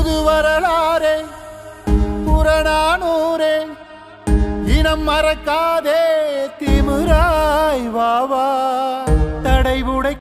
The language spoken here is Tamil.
புது வரலாறே புறநானூரே இனம் மறக்காதே திமிராய் வாவா தடை உடை